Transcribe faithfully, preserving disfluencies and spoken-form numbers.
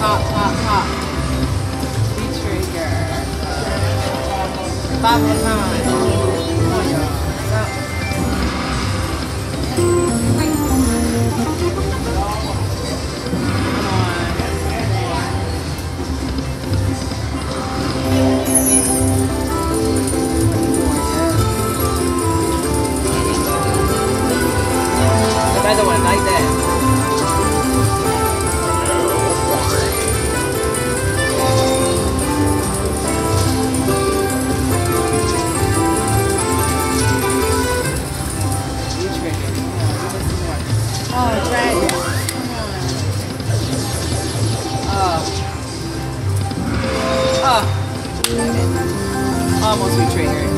Pop, pop, pop. Retrigger. Five more times. Come on, y'all. Stop. Another one like that. Oh, dragon. Come on. Oh. Oh. Almost retriggered.